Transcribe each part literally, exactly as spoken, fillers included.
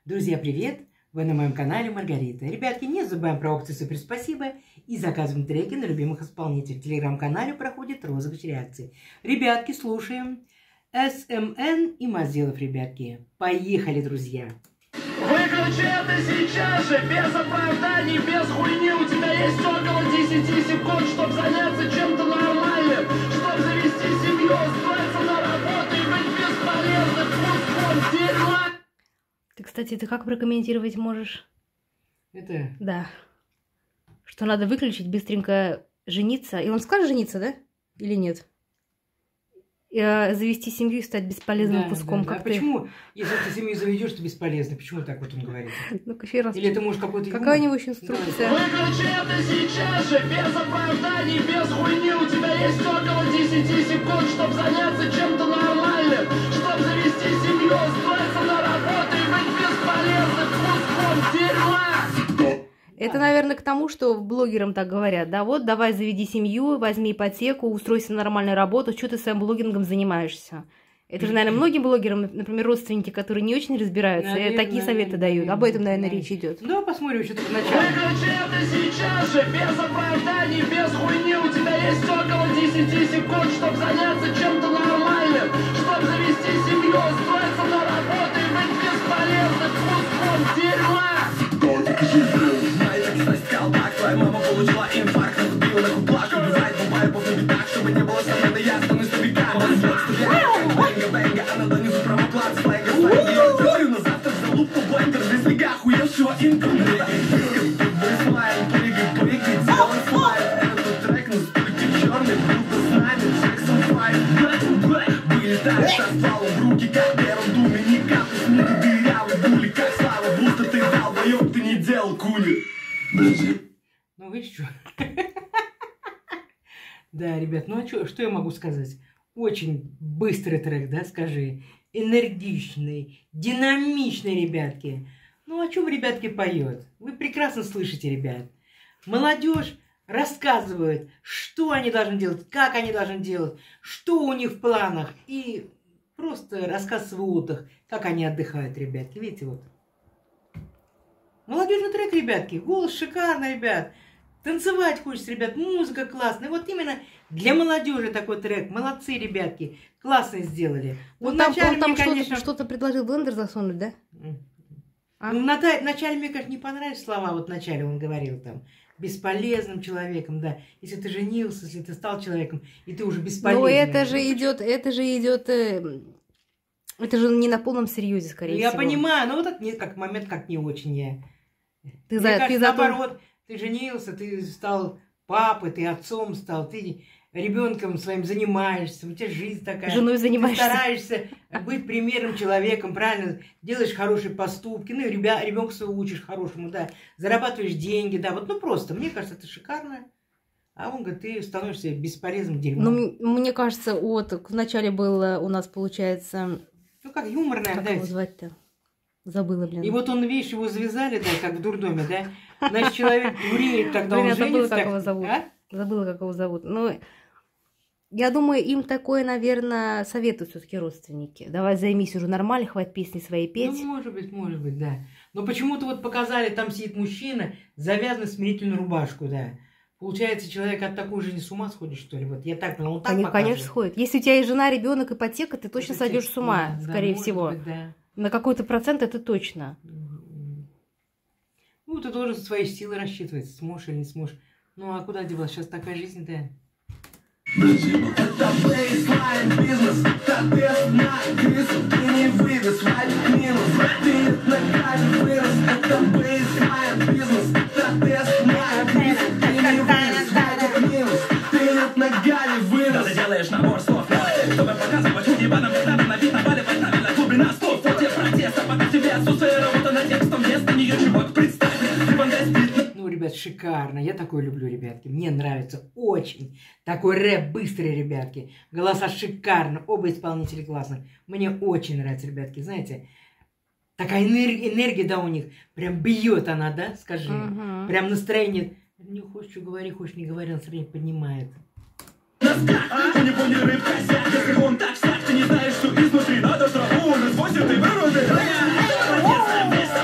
Друзья, привет! Вы на моем канале Маргарита. Ребятки, не забываем про опцию «Супер спасибо» и заказываем треки на любимых исполнителей. В телеграм-канале проходит розыгрыш реакций. Ребятки, слушаем эс эм эн и Мазилов, ребятки. Поехали, друзья! Выключи это сейчас же, без оправданий, без хуйни. У тебя есть около десяти секунд, чтобы заняться чем-то нормальным, чтобы завести семью, устроиться на работу и быть бесполезным куском дерьма. Ты, кстати, ты как прокомментировать можешь? Это... Да. Что надо выключить, быстренько жениться. И он скажет жениться, да? Или нет? И, а, завести семью и стать бесполезным да, куском, да, как да. ты. Почему, если ты семью заведешь, ты бесполезно? Почему так вот он говорит? Ну-ка, еще раз. Или это может какой-то... Какая у него еще инструкция? Выключи это сейчас же, без оправданий, без хуйни. У тебя есть около десяти секунд, чтобы заняться чем-то нормальным, чтобы завести семью, устроиться на работу и быть бесполезным куском дерьма. Это, наверное, к тому, что блогерам так говорят. Да, вот, давай заведи семью, возьми ипотеку, устройся на нормальную работу. Что ты своим блогингом занимаешься? Это же, наверное, многим блогерам, например, родственники, которые не очень разбираются, наверное, такие советы наверное, дают. Об этом, наверное, наверное. речь идет. Ну, посмотрим, что-то поначалу. Выключи это сейчас же, без оправданий, без хуйни. У тебя есть около десяти секунд, чтобы заняться чем-то нормальным, чтобы завести семью, устроиться на работу и быть бесполезным куском дерьма. Колпак, твоя мама получила инфаркт, наступила на куплаку, бывает, бывает, повторю так, чтобы не было сомнений, я стану ступиком, бэнга, бэнга, а на донизу правоплат, сленга, сленга, я теорию на завтра в залупку блендер, без лига охуевшего интернета, бейслайн, прыгай, прыгай, делай слайд, этот трек настолько черный, будто с нами Джексон Файв, вылетает со стволом в руки, как первым думе, не капли, смуты, дырявый, були, как слава, будто ты дал, боёк, ты не делал куни. Ну, вы что? Да, ребят, ну а чё, что я могу сказать? Очень быстрый трек, да, скажи. Энергичный, динамичный, ребятки. Ну, о чем ребятки поет? Вы прекрасно слышите, ребят. Молодежь рассказывает, что они должны делать, как они должны делать, что у них в планах. И просто рассказ свой отдых, как они отдыхают, ребятки. Видите, вот. Молодежный трек, ребятки. Голос шикарный, ребят. Танцевать хочется, ребят. Музыка классная. Вот именно для молодежи такой трек. Молодцы, ребятки. Классно сделали. Вот ну, там, вначале он там мне, что-то, конечно... что-то предложил блендер засунуть, да? А? Ну, вначале мне, конечно, не понравились слова. Вот вначале он говорил там. Бесполезным человеком, да. Если ты женился, если ты стал человеком, и ты уже бесполезный. Но это же идет, это же идет... Это же не на полном серьезе, скорее я всего. Я понимаю, но вот этот не, как момент как не очень я. Ты Мне за, кажется, ты за наоборот, то... ты женился, ты стал папой, ты отцом стал, ты ребенком своим занимаешься, у тебя жизнь такая. Женой занимаешься. Ты стараешься быть примерным человеком, правильно, делаешь хорошие поступки, ну и ребенка своего учишь хорошему, да, зарабатываешь деньги, да, вот, ну просто, мне кажется, это шикарно. А он говорит, ты становишься бесполезным дерьмом. Ну, мне кажется, вот вначале было у нас, получается... Ну, как юморная, как да. его звать-то? Забыла, блин. И вот он, видишь, его завязали, да, как в дурдоме, да. Значит, человек дуреет, тогда блин, он я забыла, женится. как так... его зовут. А? Забыла, как его зовут. Ну, я думаю, им такое, наверное, советуют все-таки родственники. Давай займись уже нормально, хватит песни свои петь. Ну, может быть, может быть, да. Но почему-то вот показали, там сидит мужчина, завязан в смирительную рубашку, да. Получается, человек от такой жизни с ума сходит, что ли? Вот я так поняла, он так Конечно, конечно, сходит. Если у тебя есть жена, ребенок, ипотека, ты точно ипотека, сойдешь с ума, да, скорее да, всего. Быть, да. На какой-то процент это точно. Ну, ты должен свои силы рассчитывать, сможешь или не сможешь. Ну, а куда деваться? Сейчас такая жизнь, да. Это бейслайн бизнес, это тест на крысу, ты не вывез, валит минус, ты ногами вырос. Это бейслайн бизнес, это тест на крысу, ты не вывез, валит минус, ты ногами вырос. Ты делаешь набор слов, чтобы показывать ебаным китабам, набит наваливать на глубина стол. Фоте протеста, пока в тебе отсутствие работа над текстом, вместо нее чувак представь, ты бандес. Ну, ребят, шикарно. Я такое люблю, ребятки. Мне нравится очень. Такой рэп быстрый, ребятки. Голоса шикарно. Оба исполнителя классно. Мне очень нравится, ребятки. Знаете, такая энергия, энергия, да, у них. Прям бьет она, да, скажи. Угу. Прям настроение. Не хочешь, что говори, хочешь, не говори, настроение поднимает. У него не рыбка, если он так, так, ты не знаешь, что изнутри надо траву, он извозит и выруби.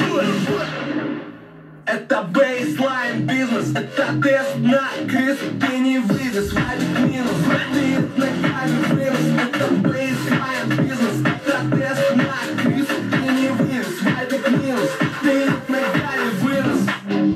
Это бейслайн бизнес, это тест на крысу. Ты не вывез, валит минус, ты ногами вынос. Это бейслайн бизнес, это тест на крысу. Ты не вывез, валит минус, ты ногами вынос.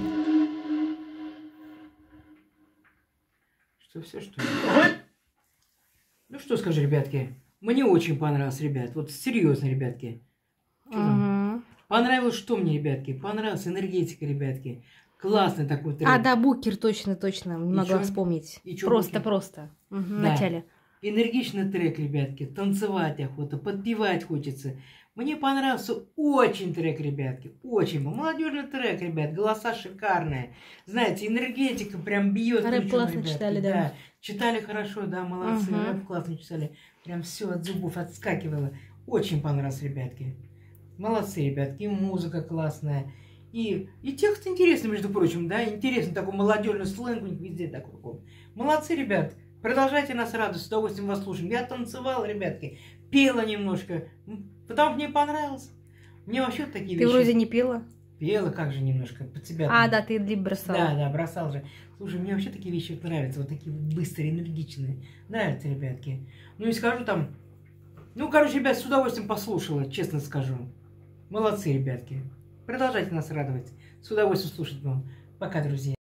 Что, все, что ли? Ну что скажи, ребятки, мне очень понравилось, ребят. Вот серьезно, ребятки. Что там? Угу. Понравилось что мне, ребятки? Понравилась энергетика, ребятки. Классный такой трек. А, да, Букер, точно, точно, не И могла чё? вспомнить. И чё Просто, Букер? просто. Угу, в Да. начале. Энергичный трек, ребятки. Танцевать охота, подпевать хочется. Мне понравился очень трек, ребятки. Очень. Молодежный трек, ребят. Голоса шикарные. Знаете, энергетика прям бьет. Рэп ключом, классно ребятки. читали, да. Читали хорошо, да, молодцы. Мгм. Рэп классно читали. Прям все от зубов отскакивало. Очень понравилось, ребятки. Молодцы, ребятки. И музыка классная. И, и текст интересный, между прочим, да. Интересный такой молодежный сленг у них везде так кругом. Молодцы, ребят. Продолжайте нас радовать, с удовольствием вас слушаем. Я танцевала, ребятки, пела немножко, потому что мне понравилось. Мне вообще такие Ты вещи... вроде не пела? Пела как же немножко, под себя. А, там. да, ты лип бросала. Да, да, бросал же. Слушай, мне вообще такие вещи нравятся, вот такие быстрые, энергичные. Нравятся, ребятки. Ну, не скажу там... Ну, короче, ребят, с удовольствием послушала, честно скажу. Молодцы, ребятки. Продолжайте нас радовать. С удовольствием слушать вам. Пока, друзья.